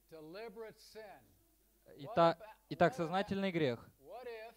deliberate sin. Итак, сознательный грех. What if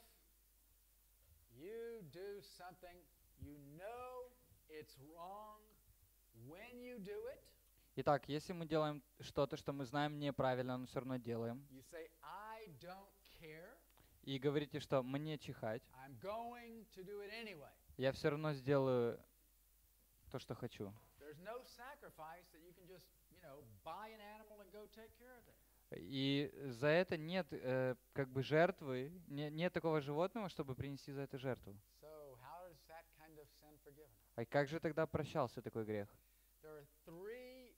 you do something, you know it's wrong when you do it? Итак, если мы делаем что-то, что мы знаем неправильно, но все равно делаем, You say, I don't care. и говорите, что мне чихать, I'm going to do it anyway. я все равно сделаю то, что хочу. There's no sacrifice that you can just, buy an animal and go take care of it. И за это нет как бы жертвы, нет такого животного, чтобы принести за это жертву. So how is that kind of sin forgiven? А как же тогда прощался такой грех? There are three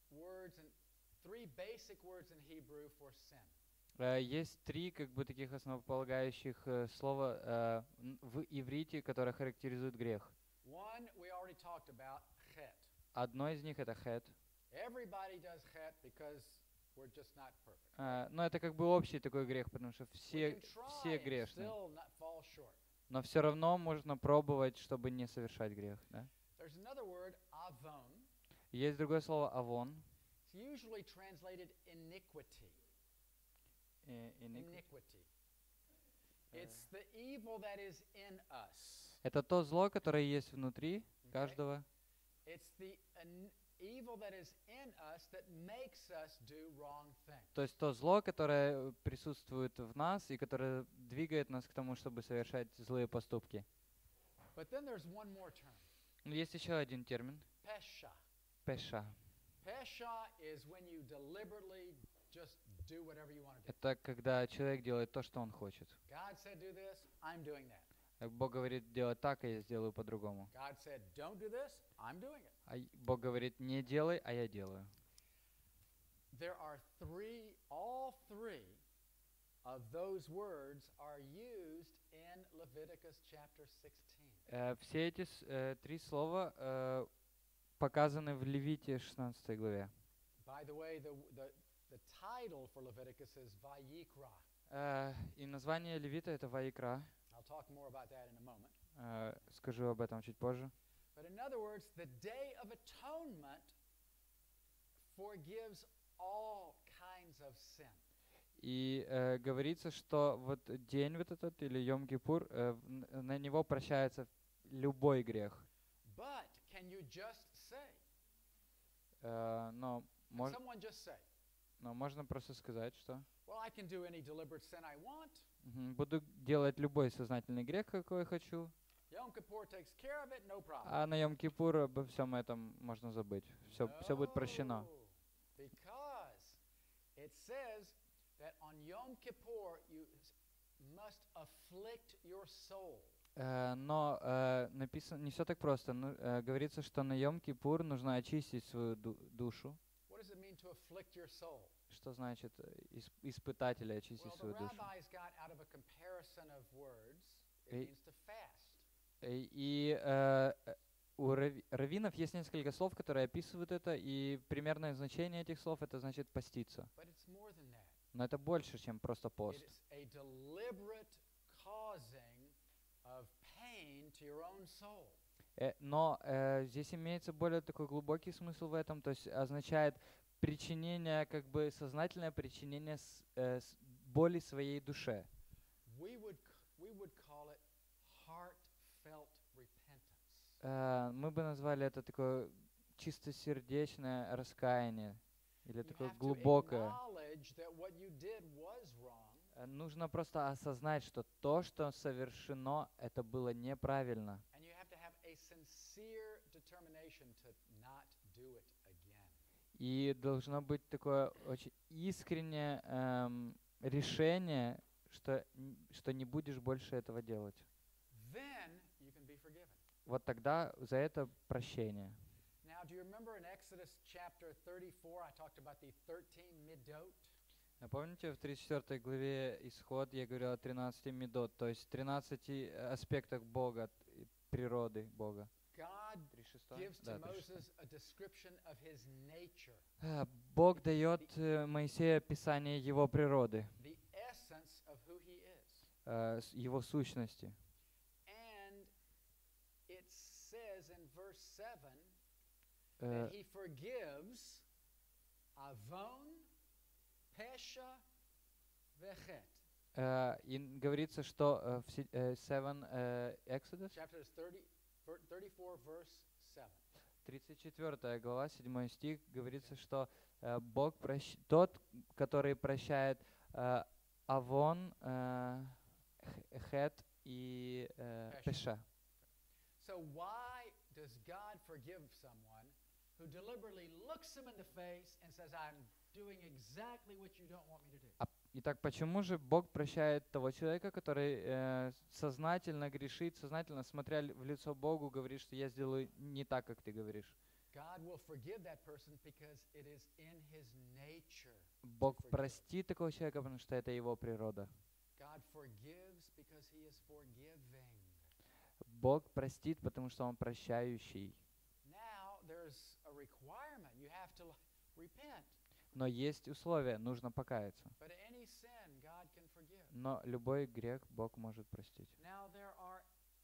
basic words in Hebrew for sin. Есть три как бы таких основополагающих слова в иврите, которые характеризуют грех. One we already talked about, chet. Одно из них это хет. Everybody does chet because we're just not perfect. Но это как бы общий такой грех, потому что все грешны. Но все равно можно пробовать, чтобы не совершать грех. Да? There's another word, avon. Есть другое слово авон. It's usually translated iniquity. Iniquity. It's the evil that is in us. Это то зло, которое есть внутри каждого. It's the evil that is in us that makes us do wrong things. То есть то зло, которое присутствует в нас и которое двигает нас к тому, чтобы совершать злые поступки. But then there's one more term. Есть еще один термин. Pesha. Пеша. Pesha is when you deliberately just do whatever you want to do. Это когда человек делает то, что он хочет. God said do this, I'm doing that. Бог говорит делать так, а я сделаю по-другому. God said don't do this, I'm doing it. А Бог говорит не делай, а я делаю. There are all three of those words are used in Leviticus chapter 16. Все эти три слова показаны в Левите 16 главе. By the way, the title for Leviticus is Vayikra. И название Левита это Ваикра. I'll talk more about that in a moment. Скажу об этом чуть позже. But in other words, the Day of Atonement forgives all kinds of sin. И говорится, что вот день вот этот, или Йом-Кипур, на него прощается любой грех. But can you just say? Но Someone just say? можно просто сказать, что Well, I can do any deliberate sin I want. Буду делать любой сознательный грех, какой хочу. Yom Kippur takes care of it, no problem. А на Йом-Кипур обо всем этом можно забыть. Все будет прощено. Because it says that on Yom Kippur you must afflict your soul. Но написано не все так просто. Говорится, что на Йом-Кипур нужно очистить свою душу. What does it mean to afflict your soul? Что значит испытать или очистить Well, свою the душу? rabbis got out of a comparison of words. It means to fast. И у раввинов есть несколько слов, которые описывают это, и примерное значение этих слов это значит поститься. But it's more than that. Но это больше, чем просто пост. It is a deliberate causing of pain to your own soul. Но здесь имеется более такой глубокий смысл в этом, то есть означает причинение, как бы сознательное причинение боли своей душе. We would call it heartfelt repentance. Мы бы назвали это такое чистосердечное раскаяние или такое глубокое. Нужно просто осознать, что то, что совершено, это было неправильно. И должно быть такое очень искреннее решение, что не будешь больше этого делать. Вот тогда за это прощение. Now, do you remember in Exodus chapter 34, I talked about the 13 midot? Помните, в 34 главе Исход я говорил о 13 медот, то есть 13 аспектах Бога, природы Бога. God gives to Moses a description of his nature. Бог дает Моисею описание его природы, The essence of who he is. Его сущности. And it says in verse 7 that he forgives avon pesha vechet. И говорится, что в 7 Exodus, Chapter 34, verse 7. 34 глава, 7 стих, говорится, что Бог тот, который прощает Авон, Хет и Пеша. So why does God forgive someone who deliberately looks him in the face and says, I'm doing exactly what you don't want me to do? Итак, почему же Бог прощает того человека, который сознательно грешит, сознательно, смотря в лицо Богу, говорит, что я сделаю не так, как ты говоришь? God will forgive that person because it is in his nature. Бог простит такого человека, потому что это его природа. God forgives because he is forgiving. Бог простит, потому что Он прощающий. Now there's a requirement. You have to repent. Но есть условия, нужно покаяться. But any sin God can forgive. Но любой грех Бог может простить. Now there are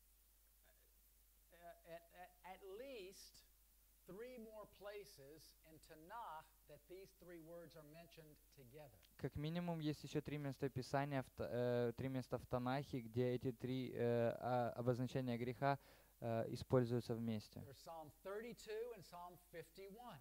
at least 3 more places in Tanakh that these 3 words are mentioned together. Как минимум есть еще 3 места Писания, 3 места в Танахе, где эти 3 обозначения греха используются вместе. There's Psalm 32 and Psalm 51.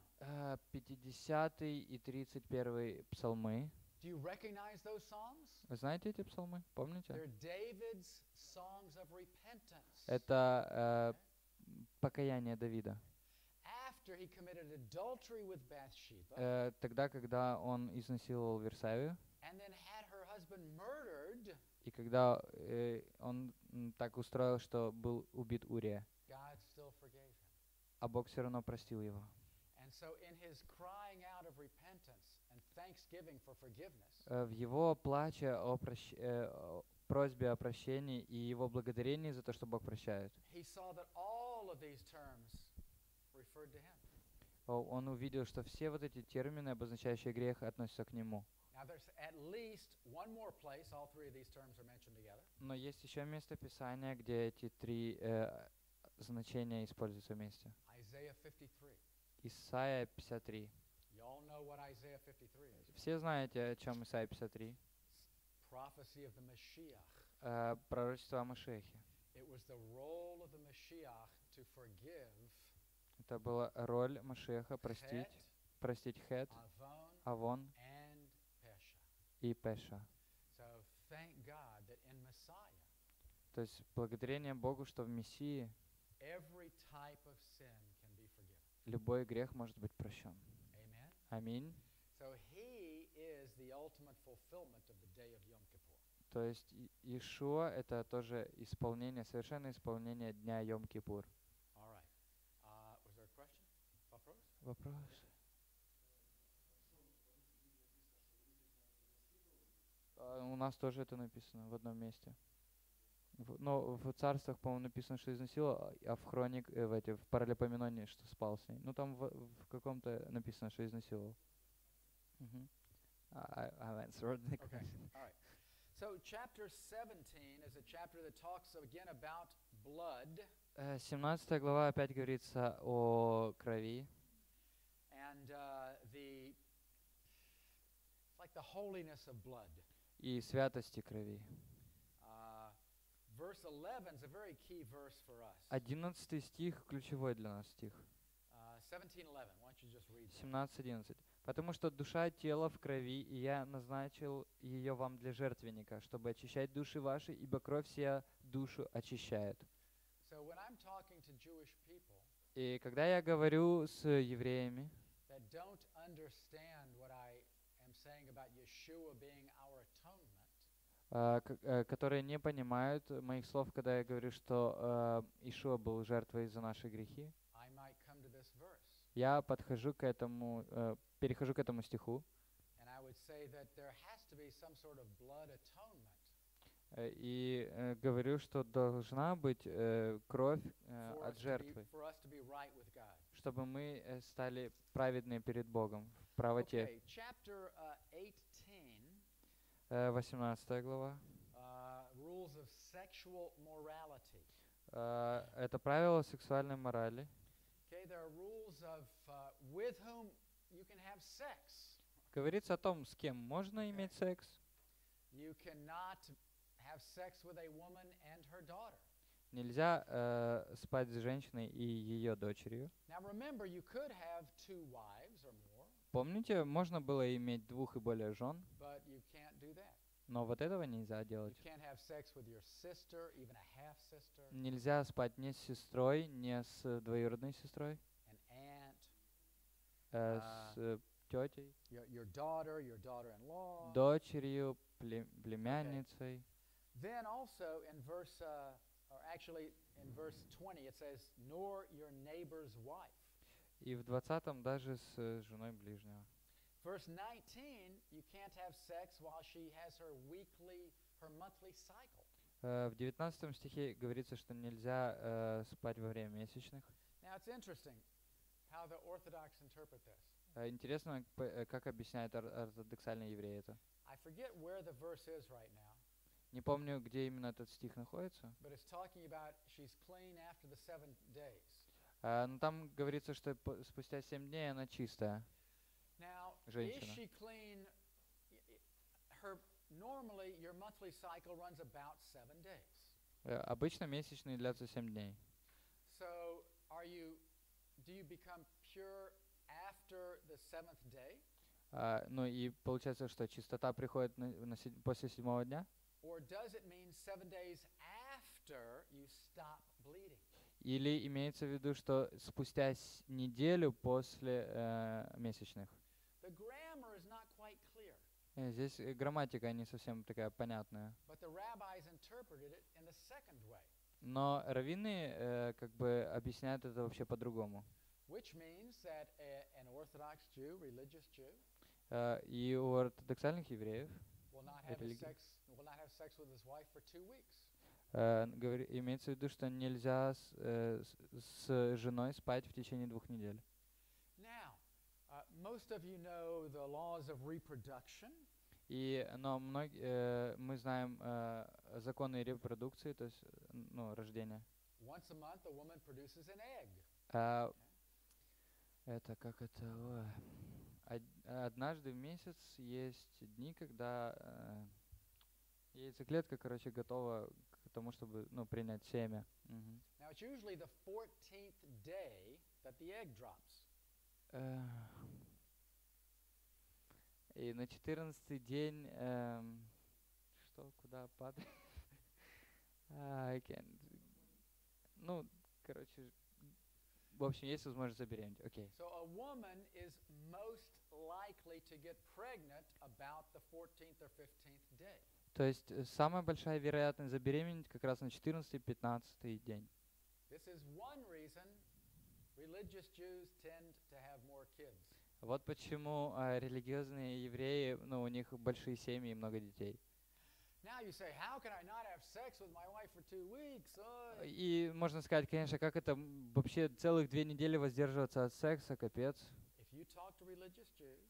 50 и 31 псалмы. Do you recognize those psalms? Вы знаете эти псалмы? Помните? They're David's songs of repentance. Это покаяние Давида. After he committed adultery with Bathsheba, Тогда, когда он изнасиловал Версавию, and then had her husband murdered, и когда он так устроил, что был убит Урия, God still forgave him. а Бог все равно простил его. And so in his crying out of repentance and thanksgiving for forgiveness, В его плаче о просьбе о прощении и его благодарении за то, что Бог прощает, he saw that all of these terms referred to him. он увидел, что все вот эти термины, обозначающие грех, относятся к нему. Now there's at least one more place, all 3 of these terms are mentioned together. Но есть еще место Писания, где эти 3 значения используются вместе. Isaiah 53. Исайя 53. You all know what Isaiah 53 is. Все знаете, о чем Исайя 53? Prophecy of the Mashiach. Пророчество о Машиахе. It was the role of the Mashiach to forgive Это была роль Машиаха простить Хет, Avon, Авон and Pesha. и Пеша. So thank God that in Messiah, То есть благодарение Богу, что в Мессии every type of sin can be forgiven. любой грех может быть прощен. Amen? Аминь. So he is the ultimate fulfillment of the day of Yom Kippur. То есть Иешуа — это тоже исполнение, совершенное исполнение дня Йом-Кипур. All right. Was there a question? Вопрос? Вопрос? У нас тоже это написано в одном месте. Но в царствах, по-моему, написано, что изнасиловал, а в хроник, в Паралипоменоне, что спал с ней. Ну, там в каком-то написано, что изнасиловал. I've answered the question. All right. So chapter 17 is a chapter that talks again about blood. 17 глава опять говорится о крови. And it's like the holiness of blood. И святости крови. Verse 11 is a very key verse for us. 11 стих ключевой для нас стих. 17:11. Why don't you just read that? 17:11. Потому что душа тела в крови, и я назначил ее вам для жертвенника, чтобы очищать души ваши, ибо кровь сия душу очищает. So when I'm talking to Jewish people И когда я говорю с евреями, that don't understand what I am saying about Yeshua being our atonement, которые не понимают моих слов, когда я говорю, что Иешуа был жертвой за наши грехи, I might come to this verse. я перехожу к этому стиху, And I would say that there has to be some sort of blood atonement и говорю, что должна быть кровь от жертвы, for us to be right with God. чтобы мы стали праведны перед Богом в правоте. Okay, chapter 18, 18 глава. rules of sexual morality. Это правила сексуальной морали. Okay, there are rules of with whom you can have sex. Говорится о том, с кем можно иметь секс. You cannot have sex with a woman and her daughter. Нельзя спать с женщиной и ее дочерью. Now remember, you could have two wives or more, Помните, можно было иметь 2 и более жен, but you can't do that. но вот этого нельзя You делать. can't have sex with your sister, even a half sister, Нельзя спать ни с сестрой, ни с двоюродной сестрой, an aunt, с тетей, your daughter-in-law. дочерью, племянницей. Then also in verse, or actually in verse 20, it says, nor your neighbor's wife. И в 20-м даже с женой ближнего. Verse 19, you can't have sex while she has her monthly cycle. В 19 стихе говорится, что нельзя спать во время месячных. Now it's interesting how the Orthodox interpret this. Интересно, как объясняют ортодоксальные евреи это. I forget where the verse is right now, Не помню, где именно этот стих находится. but it's talking about she's clean after the 7 days. Но там говорится, что спустя 7 дней она чистая. Now, is Женщина. she clean? Normally, your monthly cycle runs about 7 days. Обычно месячные длятся 7 дней. So, do you become pure after the 7th day? Ну и получается, что чистота приходит после 7-го дня? Or does it mean 7 days after you stop bleeding? Или имеется в виду, что спустя неделю после месячных? The grammar is not quite clear, Здесь грамматика не совсем такая понятная. but the rabbis interpreted it in the second way, Но раввины как бы объясняют это вообще по-другому. which means that an Orthodox Jew, religious Jew, И у ортодоксальных евреев will not have Религия. sex with his wife for 2 weeks. имеется в виду, что нельзя с женой спать в течение 2 недель. Now, most of you know the laws of reproduction. Но мы знаем законы репродукции, то есть рождения. Once a month, a woman produces an egg. Это как это? Однажды в месяц есть дни, когда яйцеклетка, короче, готова к тому, чтобы принять семя. Now, it's usually the 14th day that the egg drops. И на 14-й день куда падает? I can't. Короче, в общем, есть возможность забеременеть. Окей. So a woman is most likely to get pregnant about the 14th or 15th day. То есть самая большая вероятность забеременеть как раз на 14-15 день. This is one reason religious Jews tend to have more kids. Вот почему религиозные евреи, у них большие семьи и много детей. Now you say, how can I not have sex with my wife for 2 weeks? И можно сказать, конечно, как это вообще целых 2 недели воздерживаться от секса, капец. If you talk to religious Jews,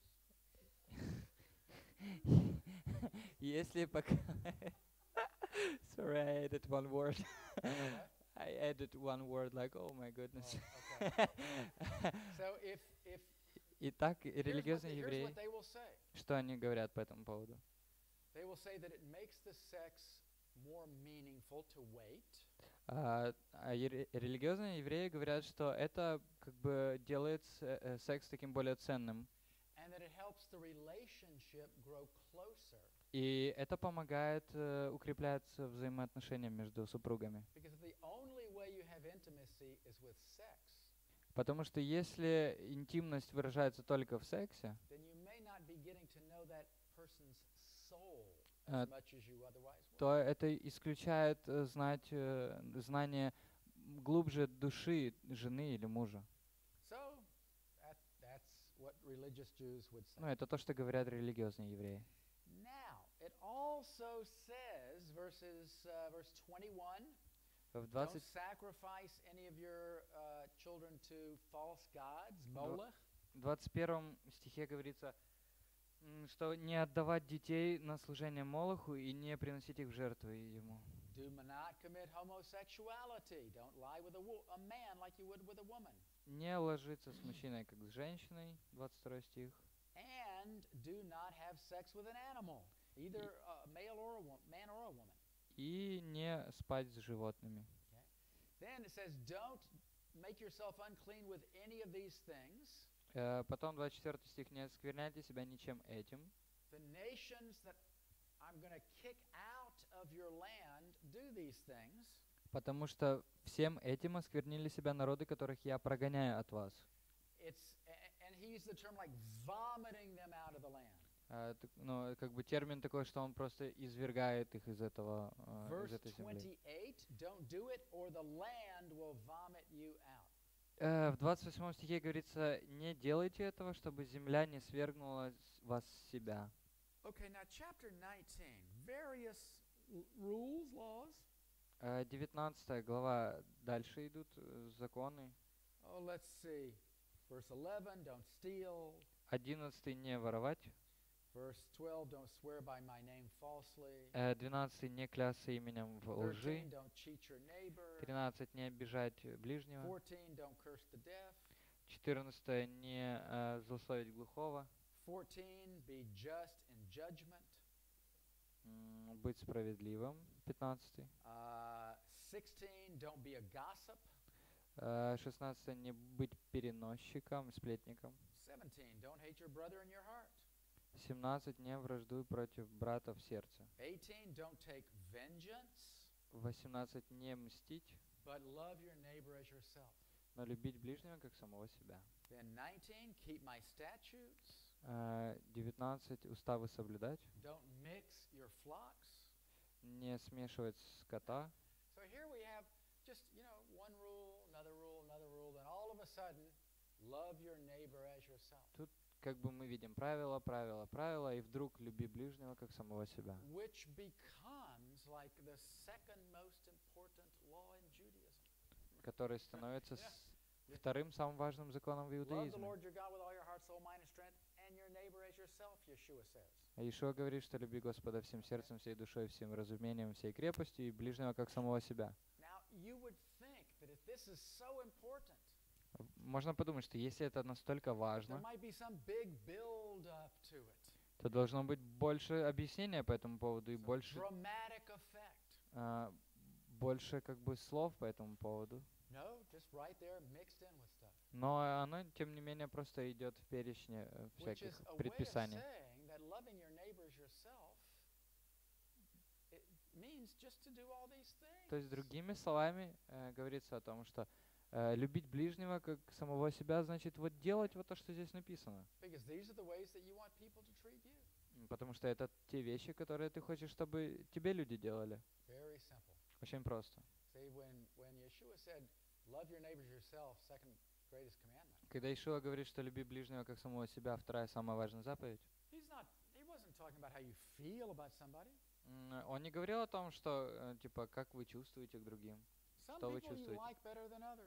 Если пока... Sorry, I added one word. I added one word like, oh my goodness. okay. So if Итак, here's религиозные what евреи, they will say. что они говорят по этому поводу? They will say that it makes the sex more meaningful to wait. Религиозные евреи говорят, что это как бы делает секс таким более ценным. And that it helps the relationship grow closer. И это помогает укреплять взаимоотношения между супругами. Because the only way you have intimacy is with sex. Потому что если интимность выражается только в сексе, Then you may not be getting to know that person's soul as much as you otherwise would. то это исключает знание глубже души жены или мужа. So that's what religious Jews would say. Это то, что говорят религиозные евреи. Now, it also says, verse 21, В don't 20 sacrifice any of your children to false gods, Molech. В 21 стихе говорится, что не отдавать детей на служение Молоху и не приносить их в жертвы ему. Do not commit homosexuality. Don't lie with a man like you would with a woman. Не ложиться с мужчиной, как с женщиной, 22 стих. And and do not have sex with an animal, either a male or man or a woman. И не спать с животными. Then it says, don't make yourself unclean with any of these things. Потом 24 стих. Не оскверняйте себя ничем этим. The nations that I'm going to kick out of your land do these things. Потому что всем этим осквернили себя народы, которых я прогоняю от вас. And he used the term like vomiting them out of the land. Ну, как бы термин такой, что он просто извергает их из этого, из Verse этой земли. 28, don't do it or the land will vomit you out. В 28 стихе говорится, не делайте этого, чтобы земля не свергнула вас с себя. Okay, now chapter 19, various rules, laws. 19 глава, дальше идут законы. Oh, let's see. Verse 11, don't steal. 11 не воровать. Verse 12, don't swear by my name falsely. 12 не клясться именем в лжи. 13, don't cheat your neighbor. 13 не обижать ближнего. 14, don't curse the deaf. 14 не злословить глухого. 14, be just in judgment. Быть справедливым. 15. 16, don't be a gossip. 16 не быть переносчиком, сплетником. 17, don't hate your brother in your heart. 17 не враждуй против брата в сердце. 18, don't take vengeance. 18 не мстить, But love your neighbor as yourself. но любить ближнего как самого себя. Then 19, keep my statutes. 19 уставы соблюдать, Don't mix your flocks. не смешивать скота. So here we have just, one rule, another rule, then all of a sudden, love your neighbor as yourself. Тут как бы мы видим правила, и вдруг люби ближнего как самого себя. Which becomes like the second most important law in Judaism. Который становится вторым самым важным законом в Love the иудаизме. Lord your God with all your heart, soul, mind, and strength, and your neighbor as yourself, Yeshua says. А Иешуа говорит, что люби Господа всем сердцем, всей душой, всем разумением, всей крепостью, и ближнего как самого себя. Now, you would think that if this is so important, Можно подумать, что если это настолько there важно, might be some big build up to it. то должно быть больше объяснения по этому поводу и Some больше, dramatic effect. больше как бы слов по этому поводу. No, just right there mixed in with stuff. Но оно, тем не менее, просто идет в перечне Which всяких is a way of предписаний. saying that loving your neighbor as yourself, it means just to do all these things. То есть, другими словами, говорится о том, что любить ближнего как самого себя значит вот делать вот то, что здесь написано. Because these are the ways that you want people to treat you. Потому что это те вещи, которые ты хочешь, чтобы тебе люди делали. Very simple. Очень просто. See, when Yeshua said, love your neighbor as yourself, second greatest commandment, Когда Иешуа говорит, что люби ближнего как самого себя, вторая самая важная заповедь, he wasn't talking about how you feel about somebody. он не говорил о том, что, типа, как вы чувствуете к другим. Some Что вы people you чувствуете? like better than others.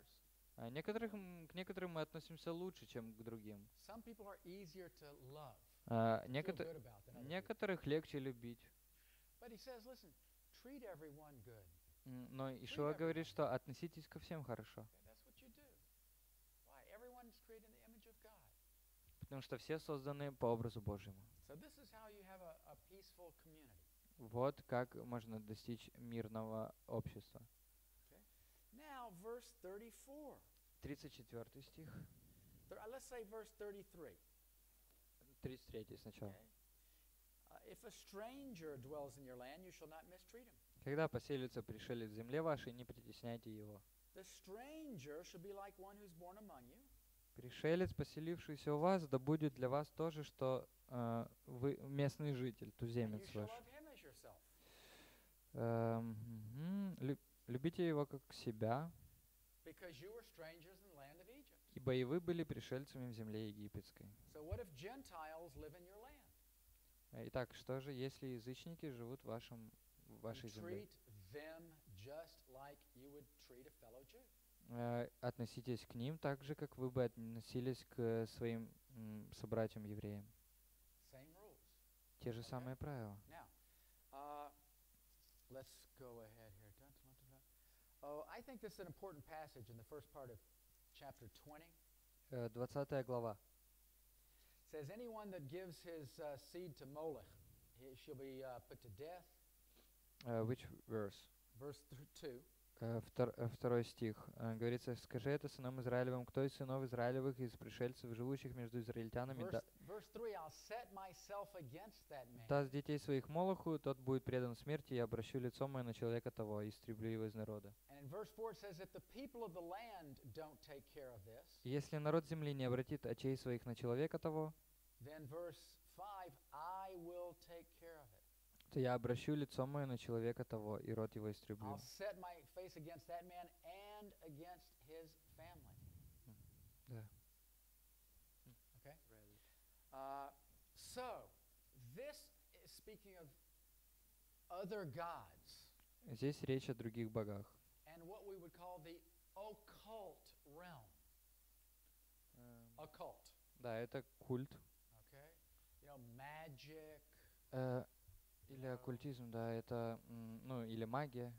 К некоторым мы относимся лучше, чем к другим. Some people are easier to love, feel good Некоторых about than other people. некоторых легче любить. But he says, listen, treat everyone good. Но Иешуа говорит, что относитесь ко всем хорошо. Okay, that's what you do. Why? Everyone is created in the image of God. Потому что все созданы по образу Божьему. So this is how you have a peaceful community. Вот как можно достичь мирного общества. Now, verse 34. 34 стих. Let's say verse 33. 33 сначала. Okay. If a stranger dwells in your land, you shall not mistreat him. Когда поселится пришелец в земле вашей, не притесняйте его. The stranger should be like one who's born among you. Пришелец, поселившийся у вас, да будет для вас то же, что вы местный житель, And you туземец shall ваш. love him as yourself. Любите его как себя, Because you were strangers in the land of Egypt. ибо и вы были пришельцами в земле египетской. So what if Gentiles live in your land? Итак, что же, если язычники живут в You вашей земле? treat them just like you would treat a fellow Jew. Относитесь к ним так же, как вы бы относились к своим собратьям-евреям. Same rules. Те же самые правила. Now, let's go ahead here. Dun, dun, dun, dun. Oh, I think this is an important passage in the first part of chapter 20. 20 глава. It says, anyone that gives his seed to Molech, she'll be put to death. Which verse? Verse 2. Второй стих. Говорится, скажи это сынам Израилевым, кто из сынов Израилевых, из пришельцев, живущих между израильтянами, Verse 3, I'll set myself against that man. даст детей своих Молоху, тот будет предан смерти, я обращу лицо мое на человека того, и истреблю его из народа. And in verse 4 it says, if the people of the land don't take care of this, Если народ земли не обратит очей своих на человека того, then verse 5, I will take care of it. то я обращу лицо мое на человека того, и род его истреблю. I'll set my face against that man and against his family. Да. Okay? So, this is speaking of other gods Здесь речь о других богах. and what we would call the occult realm. Occult. Да, это культ. Okay? You know, magic, Или оккультизм, да, это, ну, или магия,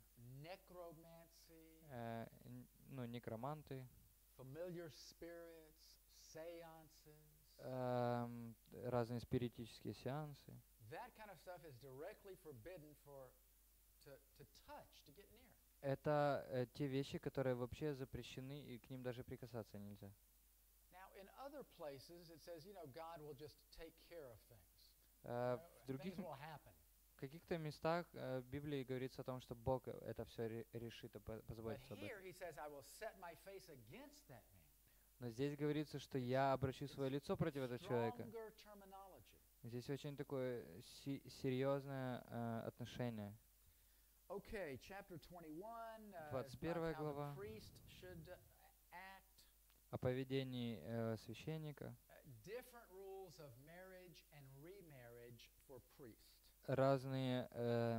necromancy, ну, некроманты, familiar spirits, seances. разные спиритические сеансы. That kind of stuff is directly forbidden to touch, to get near. Это те вещи, которые вообще запрещены, и к ним даже прикасаться нельзя. Now, in other places, it says, you know, God will just take care of things. В других, Things will happen. в каких-то местах в Библии говорится о том, что Бог это все решит и But позаботится об этом. here he says, I will set my face against that man. Но здесь говорится, что я обращу свое лицо против этого человека. Stronger terminology. Здесь очень такое серьезное отношение. Okay, chapter 21 is 21 about how the глава. priest should act. О поведении священника. Different rules of marriage and remarriage for priests. Разные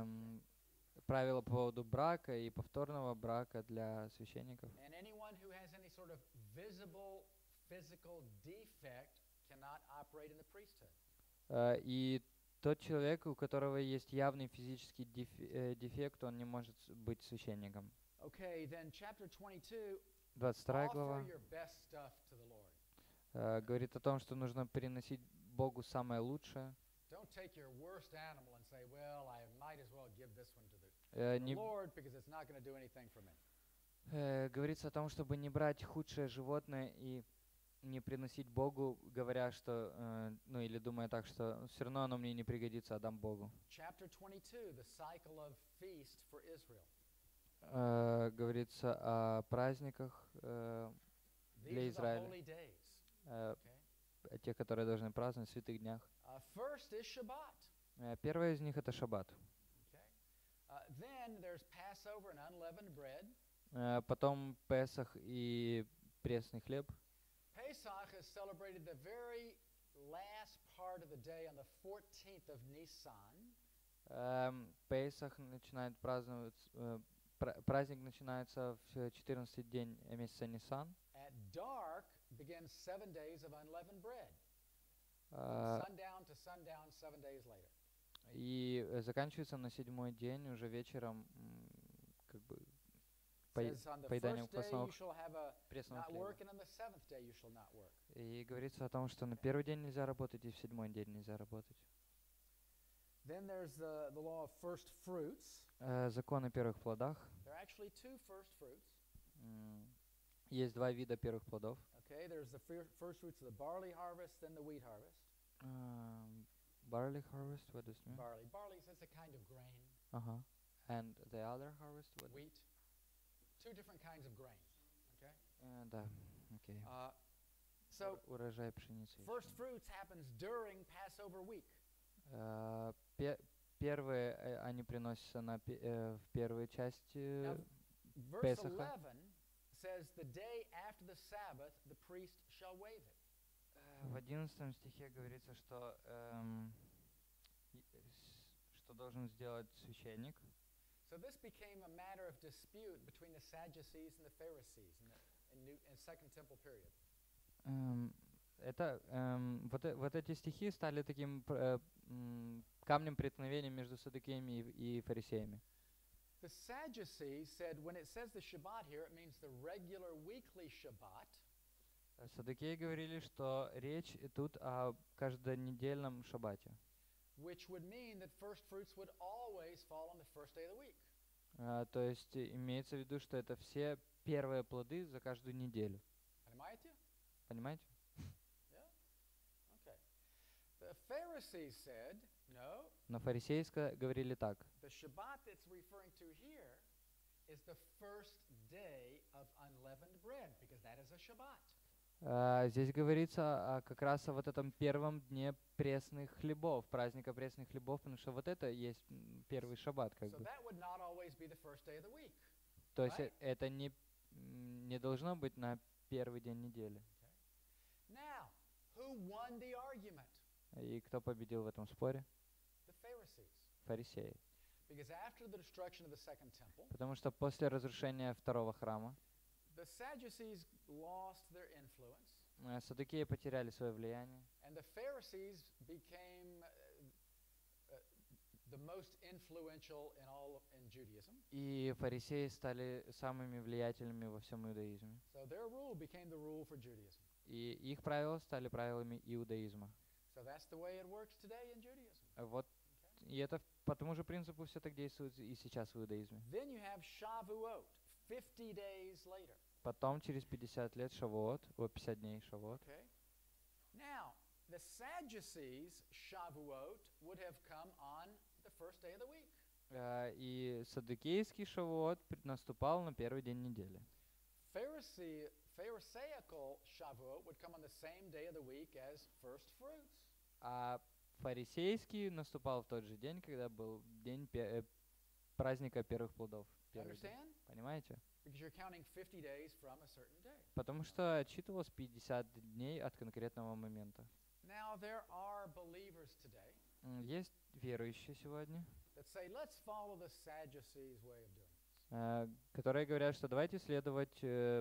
правила по поводу брака и повторного брака для священников. And anyone who has any sort of visible physical defect cannot operate in the priesthood. И тот человек, у которого есть явный физический дефект, он не может быть священником. Okay, then chapter 22, 22 offer глава your best stuff to the Lord. говорит о том, что нужно приносить Богу самое лучшее. Don't take your worst animal and say, well, I might as well give this one to the Не Lord because it's not going to do anything for me. говорится о том, чтобы не брать худшее животное и не приносить Богу, говоря, что, ну или думая так, что все равно оно мне не пригодится, отдам Богу. Chapter 22, the cycle of feast for Israel. Говорится о праздниках These для are the Израиля, holy days. Okay? те, которые должны праздновать в святых днях. First is Shabbat. Первое из них это Шаббат. Okay? Then there's Passover and unleavened bread. Потом Песах и пресный хлеб. Pesach is celebrated the very last part of the day on the 14th of Nisan. Песах начинает праздновать, праздник начинается в 14 день месяца Нисан. At dark begins 7 days of unleavened bread. Sundown to sundown, 7 days later. И заканчивается на 7-й день уже вечером, как бы Says on the поеданием first day you квасного shall have пресного not work, хлеба. and on the 7th day you shall not work. И говорится о том, что на первый день нельзя работать и в 7-й день нельзя работать. Then there's the law of first fruits. Закон о первых плодах. There are actually two first fruits. Есть два вида первых плодов. Okay, there's the first fruits of the barley harvest, then the wheat harvest. Barley harvest, what does it mean? Barley is a kind of grain. Uh-huh. And the other harvest, what? Wheat. Two different kinds of grain. Okay. Да, окей. So Урожай пшеницы. first fruits happens during Passover week. Первые они приносятся в первой части Verse Песаха. 11 says, the day after the Sabbath, the priest shall wave it. В 11 стихе говорится, что должен сделать священник. So this became a matter of dispute between the Sadducees and the Pharisees in Second Temple period. Вот эти стихи стали таким камнем преткновения между саддукеями и фарисеями. The Sadducees said when it says the Shabbat here, it means the regular weekly Shabbat. Саддукеи говорили, что речь тут о каждонедельном шаббате. which would mean that first fruits would always fall on the first day of the week. То есть имеется в виду, что это все первые плоды за каждую неделю. Понимаете? Понимаете? Yeah? Okay. The Pharisees said, no, Но фарисеи говорили так. the Shabbat that's referring to here is the first day of unleavened bread, because that is a Shabbat. Здесь говорится как раз о вот этом первом дне пресных хлебов, праздника пресных хлебов, потому что вот это есть первый шаббат, как So бы. that would not always be the first day of the week. То есть right? это не должно быть на первый день недели. Now, who won the argument? И кто победил в этом споре? The Pharisees. Фарисеи. Because after the destruction of the second temple, Потому что после разрушения второго храма the Sadducees lost their influence, саддукеи потеряли свое влияние, and the Pharisees became the most influential in Judaism. и фарисеи стали самыми влиятельными во всем иудаизме. So their rule became the rule for Judaism. И их правила стали правилами иудаизма. So that's the way it works today in Judaism. Вот, и это по тому же принципу все так действует и сейчас в иудаизме. Then you have Shavuot, 50 days later. Потом, через 50 лет, Шавуот, 50 дней Шавуот. Okay. Now, the Sadducees' Shavuot would have come on the first day of the week. И саддукейский Шавуот наступал на первый день недели. Pharisaical Shavuot would come on the same day of the week as first fruits. А фарисейский наступал в тот же день, когда был день праздника первых плодов. Первый день. Understand? Понимаете? Because you're counting 50 days from a certain day. Потому что отчитывалось 50 дней от конкретного момента. Now, there are believers today Есть верующие сегодня, that say, let's follow the Sadducees' way of doing this. которые говорят, что давайте следовать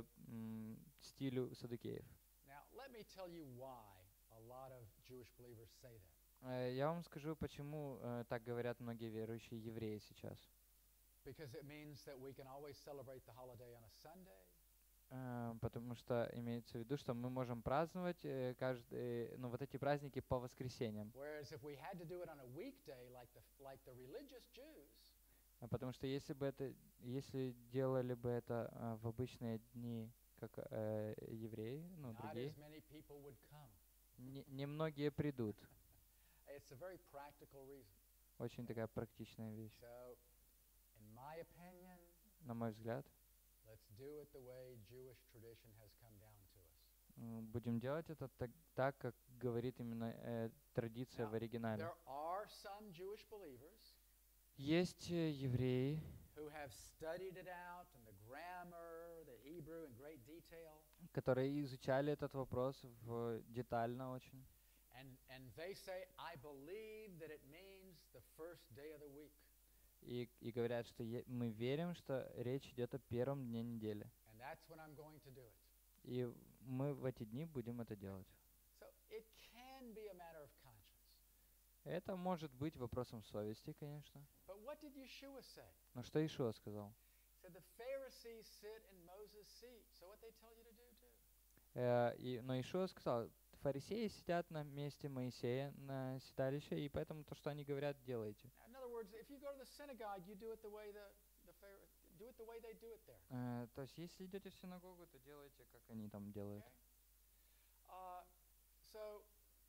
стилю саддукеев. Now, let me tell you why a lot of Jewish believers say that. Я вам скажу, почему так говорят многие верующие евреи сейчас. Because it means that we can always celebrate the holiday on a Sunday. Потому что имеется в виду, что мы можем праздновать вот эти праздники по воскресеньям. Whereas if we had to do it on a weekday, like the religious Jews, Потому что если делали бы это в обычные дни, как евреи, not другие, as many people would come. немногие придут. It's a very practical reason. Очень такая практичная вещь. So, in my opinion, На мой взгляд, let's do it the way Jewish tradition has come down to us. будем делать это так, как говорит именно традиция в оригинале. There are some Jewish believers Есть евреи, who have studied it out and the grammar, the Hebrew in great detail, которые изучали этот вопрос детально очень. and they say, I believe that it means the first day of the week. И говорят, что мы верим, что речь идет о первом дне недели. And that's when I'm going to do it. И мы в эти дни будем это делать. So it can be a matter of conscience. Это может быть вопросом совести, конечно. But what did Yeshua say? Но что Иешуа сказал? He said the Pharisees sit in Moses' seat. So what they tell you to do, do. Но Иешуа сказал, фарисеи сидят на месте Моисея, на седалище, и поэтому то, что они говорят, делайте. In other words, if you go to the synagogue, you do it the way do it the way they do it there. То есть, если идете в синагогу, то делайте, как они там делают. Okay? So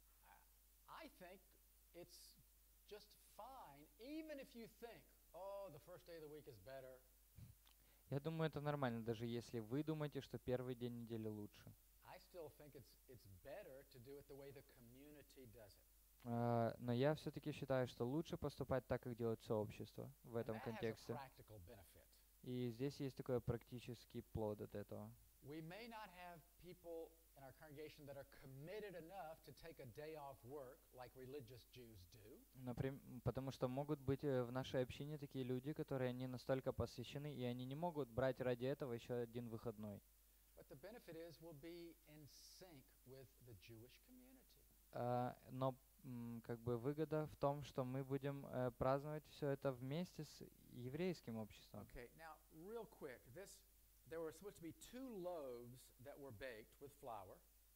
I think it's just fine, even if you think, oh, the first day of the week is better. Я думаю, это нормально, даже если вы думаете, что первый день недели лучше. I still think it's better to do it the way the community does it. Но я все-таки считаю, что лучше поступать так, как делает сообщество в And этом that has a контексте. practical benefit. И здесь есть такой практический плод от этого. We may not have people in our congregation that are committed enough to take a day off work like religious Jews do. Потому что могут быть в нашей общине такие люди, которые не настолько посвящены, и они не могут брать ради этого еще один выходной. But the benefit is we'll be in sync with the Jewish community. Но как бы выгода в том, что мы будем праздновать все это вместе с еврейским обществом. Okay, now real quick, there were supposed to be 2 loaves that were baked with flour.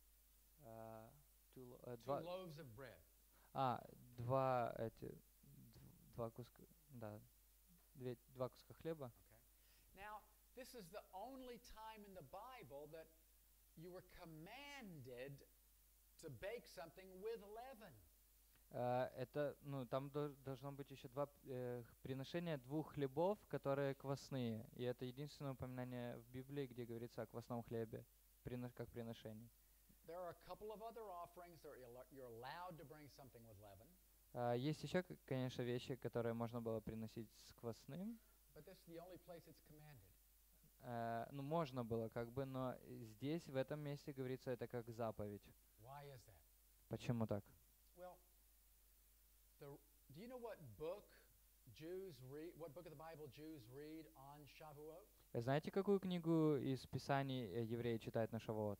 Э, Two два, loaves of bread. два два куска, да, два куска хлеба. Okay. Now, this is the only time in the Bible that you were commanded to bake something with leaven. Это, ну, там должно быть еще приношения двух хлебов, которые квасные. И это единственное упоминание в Библии, где говорится о квасном хлебе, как приношении. There are a couple of other offerings that you're allowed to bring something with leaven. Есть еще, конечно, вещи, которые можно было приносить с квасным. But this is the only place it's commanded. Ну, можно было, как бы, но здесь, в этом месте, говорится, это как заповедь. Why is that? Почему так? Well, do you know what book of the Bible Jews read on Shavuot? Знаете, какую книгу из Писаний евреи читают на Шавуот?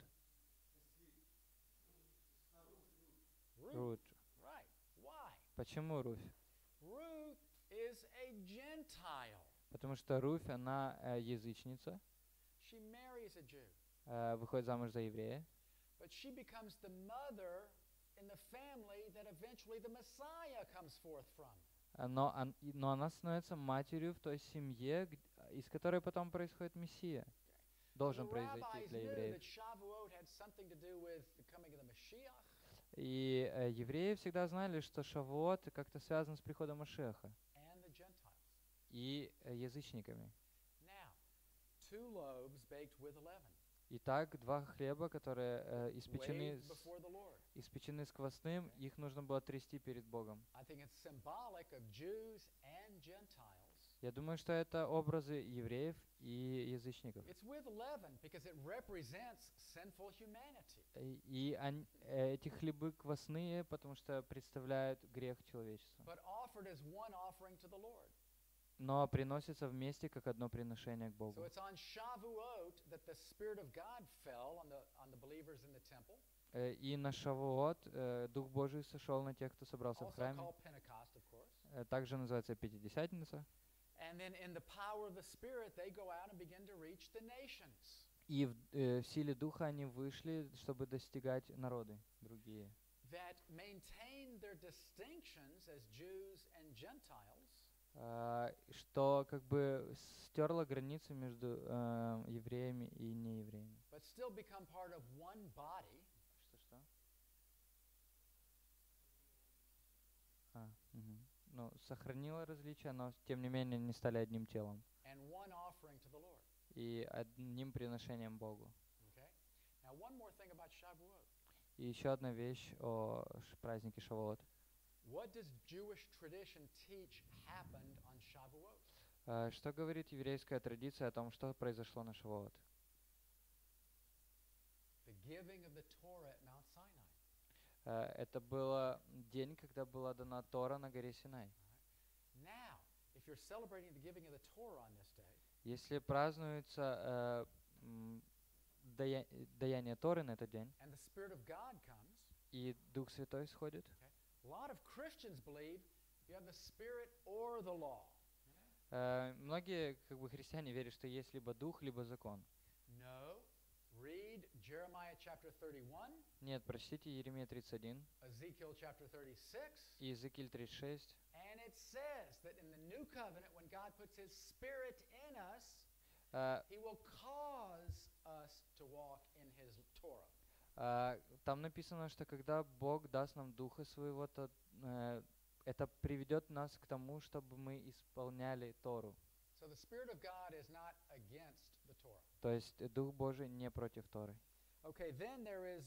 Рут. Right. Why? Почему Руфь? Ruth is a Gentile. Потому что Руфь, она язычница, She marries a Jew. выходит замуж за еврея, But she becomes the mother in the family that eventually the Messiah comes forth from. но она становится матерью в той семье, из которой потом происходит Мессия. Должен The произойти rabbis для knew евреев. that Shavuot had something to do with the coming of the Mashiach. И евреи всегда знали, что Шавуот как-то связан с приходом Машеха And the Gentiles. и язычниками. Now, 2 loaves baked with leaven, Итак, два хлеба, которые laid before the Lord. испечены с квасным, их нужно было трясти перед Богом. I think it's symbolic of Jews and Gentiles. Я думаю, что это образы евреев и язычников. It's with leaven because it represents sinful humanity. И эти хлебы квасные, потому что представляют грех человечества. But offered as one offering to the Lord. Но приносятся вместе как одно приношение к Богу. So it's on Shavuot that the Spirit of God fell on the believers in the temple. И на Шавуот Дух Божий сошел на тех, кто собрался в Also храме. called Pentecost, of course. Также называется Пятидесятница. And then in the power of the Spirit, they go out and begin to reach the nations. И в силе Духа они вышли, чтобы достигать народы другие. That maintain their distinctions as Jews and Gentiles. Что как бы стерло границы между евреями и неевреями. But still become part of one body. Что? Ну, сохранило различия, но тем не менее не стали одним телом. And one offering to the Lord. И одним приношением Богу. Okay? Now one more thing about Shavuot. И еще одна вещь о празднике Шавуот. What does Jewish tradition teach happened on Shavuot? Что говорит еврейская традиция о том, что произошло на Шавуот? The giving of the Torah at Mount Sinai. Это был день, когда была дана Тора на горе Синай. Now, if you're celebrating the giving of the Torah on this day, если празднуется даяние Торы на этот день, and the Spirit of God comes, и Дух Святой сходит, a lot of Christians believe you have the Spirit or the law. многие как бы христиане верят, что есть либо Дух, либо закон. No. Read Jeremiah chapter 31. Нет, прочтите Иеремия 31, Ezekiel chapter 36. и Иезекииль 36. And it says that in the new covenant, when God puts His Spirit in us, He will cause us to walk in His Torah. Там написано, что когда Бог даст нам Духа Своего, то это приведет нас к тому, чтобы мы исполняли Тору. So the Spirit of God is not against the Torah. То есть Дух Божий не против Торы. Okay, then there is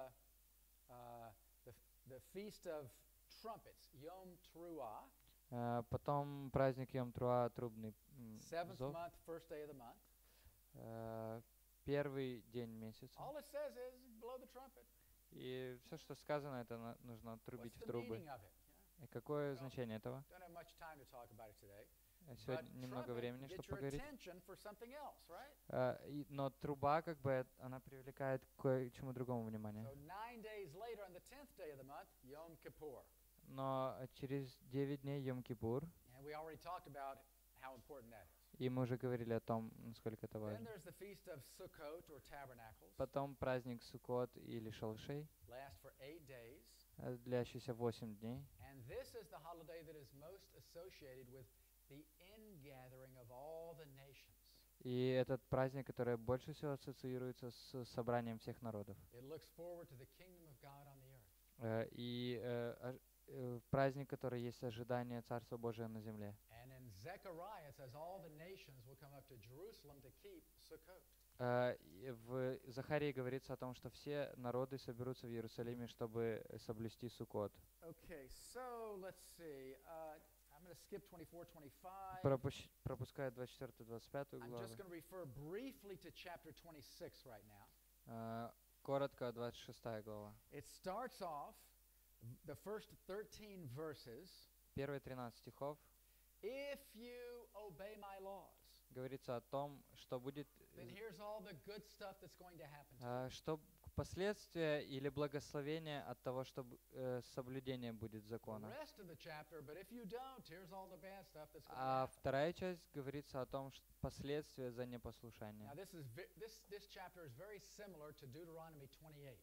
the Feast of Trumpets, Yom Teruah. Потом праздник Йом-Труа, трубный Seventh зов. month, first day of the month. Первый день месяца. All it says is blow the trumpet. И все, что сказано, это нужно трубить What's в the трубы. meaning of it? И какое значение этого? Don't have much time to talk about it today. Сегодня немного времени, чтобы поговорить. For something else, right? Но труба, как бы, она привлекает к кое-чему другому внимание. So 9 days later, on the 10th day of the month, Yom Kippur. Но через 9 дней Йом-Кипур. And we already talked about how important that is. И мы уже говорили о том, насколько это Then важно. there's the feast of Sukkot or Tabernacles, Потом праздник Суккот или шалашей, last for 8 days. длящийся 8 дней. And this is the holiday that is most associated with the ingathering of all the nations. И этот праздник, который больше всего ассоциируется с собранием всех народов. It looks forward to the kingdom of God on the earth. Праздник, который есть ожидание Царства Божия на земле. And in Zechariah it says all the nations will come up to Jerusalem to keep Sukkot. И в Захарии говорится о том, что все народы соберутся в Иерусалиме, чтобы соблюсти Суккот. Okay, so let's see. I'm going to skip 24-25. Пропуская 24-25 I'm главы. just going to refer briefly to chapter 26 right now. Коротко 26 глава. It starts off the first 13 verses. Первые 13 стихов If you obey my laws, говорится о том, что будет, then here's all the good stuff that's going to happen to you. что последствия или благословение от того, что соблюдение будет The закона. rest of the chapter, but if you don't, here's all the bad stuff that's going to А happen. вторая часть говорится о том, что последствия за непослушание. Now this chapter is very similar to Deuteronomy 28.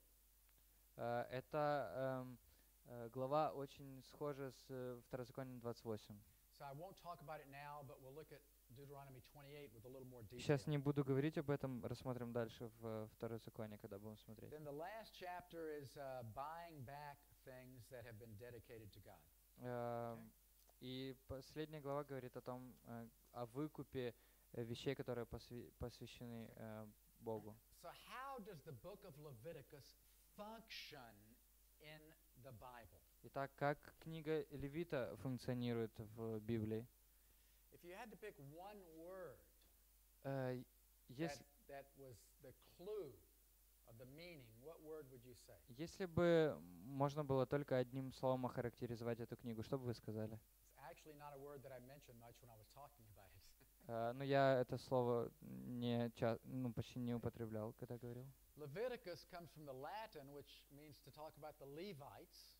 Эта глава очень схожа с Второзаконием 28. So I won't talk about it now, but we'll look at Deuteronomy 28 with a little more detail. Сейчас не буду говорить об этом, рассмотрим дальше в Второзаконие, когда будем смотреть. Then the last chapter is buying back things that have been dedicated to God. И последняя глава говорит о том, о выкупе вещей, которые посвящены Богу. So how does the book of Leviticus function in the Bible? Итак, как книга Левита функционирует в Библии? If you had to pick one word that was the clue of the meaning, what word would you say? Если бы можно было только одним словом охарактеризовать эту книгу, что бы вы сказали? It's actually not a word that I mentioned much when I was talking about it. Ну, я это слово почти не употреблял, когда говорил. Leviticus comes from the Latin, which means to talk about the Levites.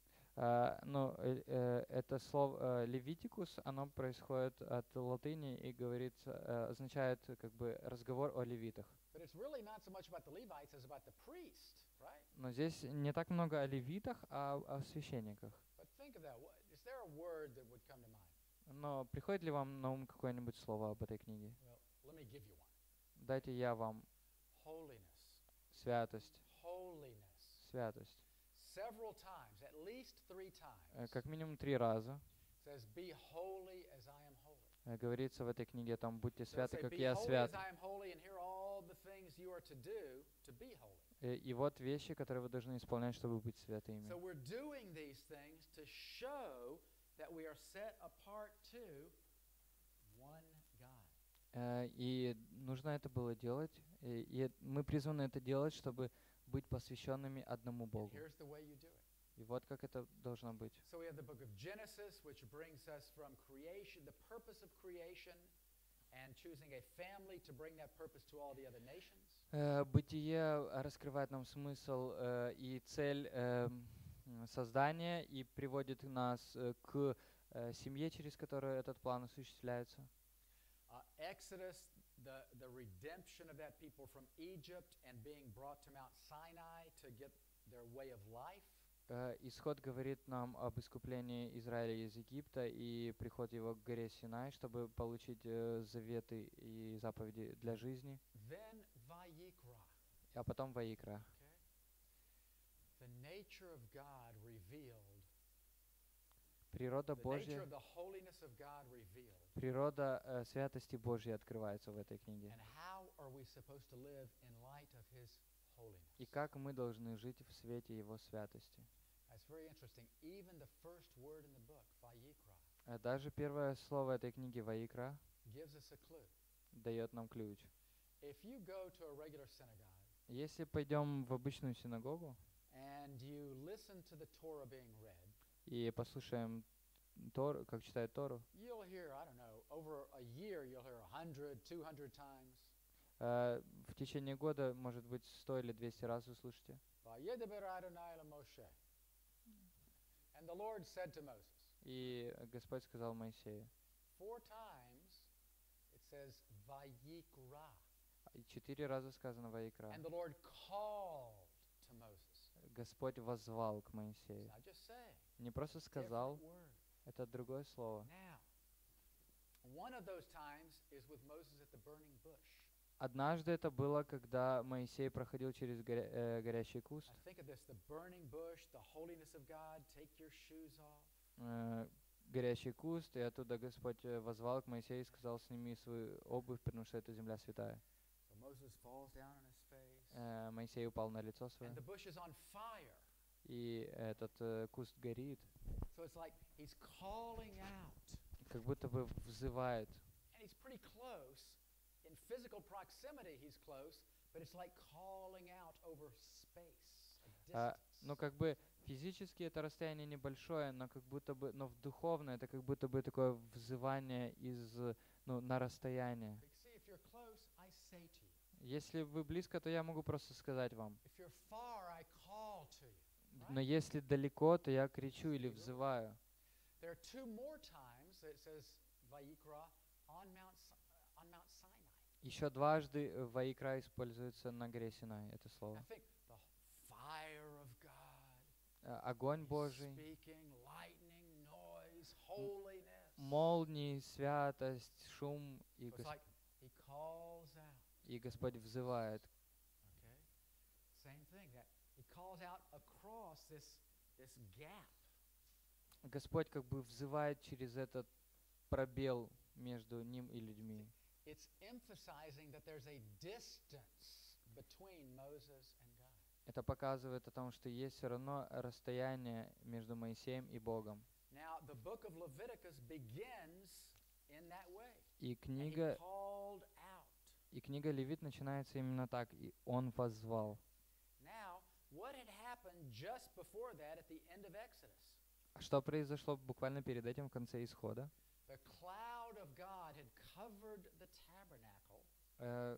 Это слово Левитикус, оно происходит от латыни и говорится, означает как бы разговор о левитах. But it's really not so much about the Levites as about the priest, right? Но здесь не так много о левитах, а о священниках. But think of that. Is there a word that would come to mind? Но приходит ли вам на ум какое-нибудь слово об этой книге? Well, let me give you one. Дайте я вам Holiness. святость. Holiness. Святость. Several times, at least 3 times, Как минимум 3 раза says, "Be holy as I am holy." говорится в этой книге о том, будьте So it святы, say, как "Be я holy свят. as I am holy," and here are all the things you are to do to be holy. И вот вещи, которые вы должны исполнять, чтобы быть святыми. So we're doing these things to show that we are set apart to one God. И нужно это было делать. И мы призваны это делать, чтобы быть посвященными одному And Богу. here's the way you do it. И вот как это должно быть. So we have the book of Genesis, which brings us from creation, the purpose of creation, and choosing a family to bring that purpose to all the other nations. Бытие раскрывает нам смысл и цель создания и приводит нас к семье, через которую этот план осуществляется. Exodus, the redemption of that people from Egypt and being brought to Mount Sinai to get their way of life. Исход говорит нам об искуплении Израиля из Египта и приход его к горе Синай, чтобы получить заветы и заповеди для жизни. Then Vayikra. А потом Ваикра. The nature of God revealed. Природа The nature Божья, of the holiness of God revealed. природа святости Божьей открывается в этой книге. And how are we supposed to live in light of His holiness? И как мы должны жить в свете Его святости. That's very interesting. Even the first word in the book, Vayikra, Даже первое слово этой книги Ваикра gives us a clue. дает нам ключ. If you go to a regular synagogue Если пойдем в обычную синагогу and you listen to the Torah being read, и послушаем Тору, как читают Тору, you'll hear, I don't know, over a year you'll hear 100, 200 times. в течение года, может быть, 100 или 200 раз вы слышите. "Vayedaber Adonai el Moshe." And the Lord said to Moses. И Господь сказал Моисею. 4 times it says Vayikra. И 4 раза сказано Ваикра. And the Lord called to Moses. Господь воззвал к Моисею. It's not just saying. Не просто Different сказал, word. это другое слово. Now, one of those times is with Moses at the burning bush. Однажды это было, когда Моисей проходил через горящий куст. Now think of this, the burning bush, the holiness of God, take your shoes off. Горящий куст, и оттуда Господь воззвал к Моисею и сказал: сними свою обувь, потому что это земля святая. So Moses falls down on his face. Моисей упал на лицо And свое, the bush is on fire. и этот куст горит, So it's like he's calling out. как будто бы взывает. And he's pretty close. In physical proximity, he's close, but it's like calling out over space, a distance. Ну, как бы физически это расстояние небольшое, но как будто бы, но в духовно это как будто бы такое взывание на расстояние. But see, if you're close, I say to you. Если вы близко, то я могу просто сказать вам. If you're far, I call to you. Но если далеко, то я кричу или взываю. There are two more times that it says Vayikra on Mount Sinai. Еще дважды Ваикра используется на горе Синай, это I слово. think the fire of God, Огонь Божий, speaking, lightning, noise, holiness. молнии, святость, шум, So it's like he calls out. и Господь взывает. Okay, same thing. That he calls out across this gap. Господь как бы взывает через этот пробел между ним и людьми. It's emphasizing that there's a distance between Moses and God. Это показывает о том, что есть все равно расстояние между Моисеем и Богом. Now, the book of Leviticus begins in that way. И And he книга called out. Левит начинается именно так, и он воззвал. Now, what had happened just before that at the end of Exodus? А что произошло буквально перед этим в конце Исхода? The cloud of God had covered the tabernacle,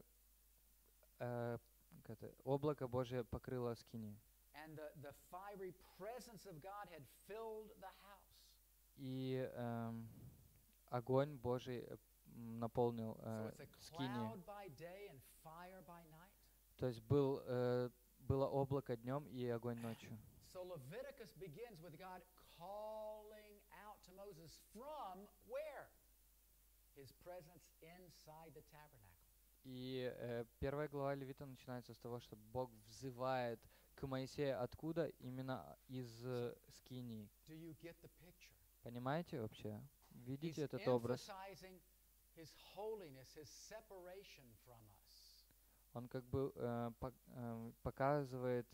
Облако Божие покрыло скинию. and the fiery presence of God had filled the house. И огонь Божий наполнил So it's a скинию. cloud by day and fire by night. То есть было облако днем и огонь ночью. So Leviticus begins with God calling out to Moses from where? His presence inside the tabernacle. И первая глава Левита начинается с того, что Бог взывает к Моисею откуда? Именно из скинии. Do you get the picture? Понимаете вообще? Видите He's этот образ? emphasizing his holiness, his separation from us. Он как бы показывает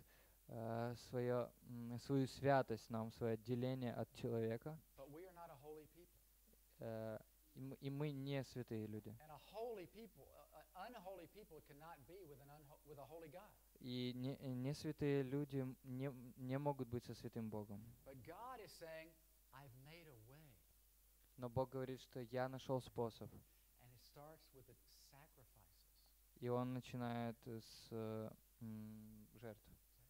свою святость нам, свое отделение от человека. But we are not a holy people. И мы не святые люди. And a holy people, unholy people cannot be with a holy God. И не святые люди не могут быть со святым Богом. But God is saying, I've made a way. Но Бог говорит, что я нашел способ. And it starts with the sacrifices. И Он начинает с жертв.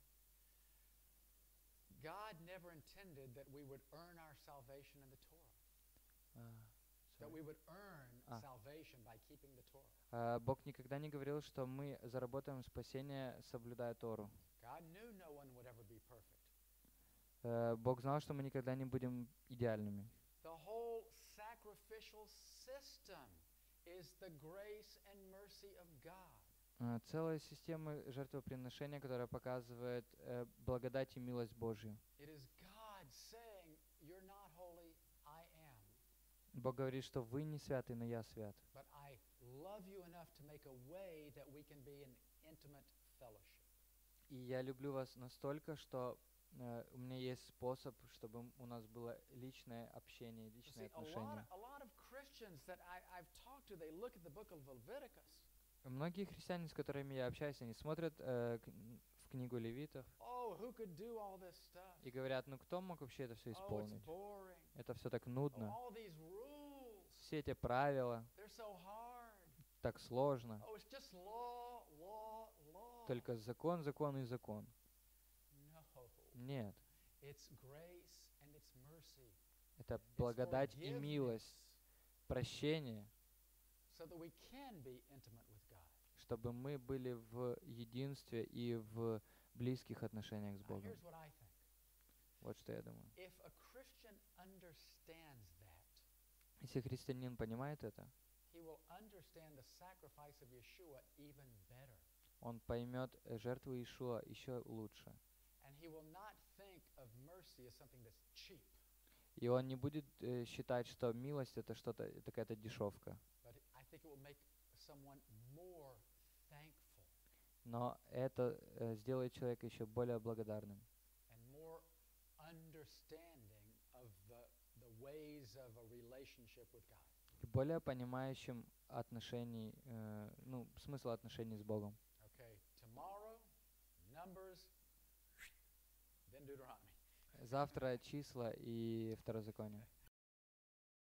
God never intended that we would earn our salvation in the Torah. That we would earn salvation by keeping the Torah. Бог никогда не говорил, что мы заработаем спасение, соблюдая Тору. God knew no one would ever be perfect. Бог знал, что мы никогда не будем идеальными. The whole sacrificial system is the grace and mercy of God. Целая система жертвоприношения, которая показывает благодать и милость Божью. It is God saying, you're not holy, I am. Бог говорит, что вы не святы, но я свят. But I love you enough to make a way that we can be in intimate fellowship. И я люблю вас настолько, что у меня есть способ, чтобы у нас было личное общение, You личные see, отношения. a lot of Christians that I've talked to, they look at the book of Leviticus. Многие христиане, с которыми я общаюсь, они смотрят в книгу Левитов Oh, who could do all this stuff? и говорят, ну кто мог вообще это все Oh, it's исполнить? boring. Это все так Oh, нудно. all these rules, Все эти правила, they're so hard. так сложно. Oh, it's just law, law, law. Только закон, закон и закон. No, Нет. it's grace and it's mercy. Это It's благодать и forgiveness. милость, прощение. so that we can be intimate with God. чтобы мы были в единстве и в близких отношениях с Now, Богом. here's what I think. Вот что я думаю. If a Christian understands that, Если христианин понимает это, he will understand the sacrifice of Yeshua even better. он поймет жертву Иешуа еще лучше. And he will not think of mercy as something that's cheap, И он не будет считать, что милость это что-то, это какая-то дешевка. but I think it will make someone more thankful Но это сделает человека еще более благодарным and more understanding of the ways of a relationship with God. и более понимающим отношений, смысл отношений с Богом. Okay, tomorrow, Numbers, then Deuteronomy. Завтра числа и второзаконие.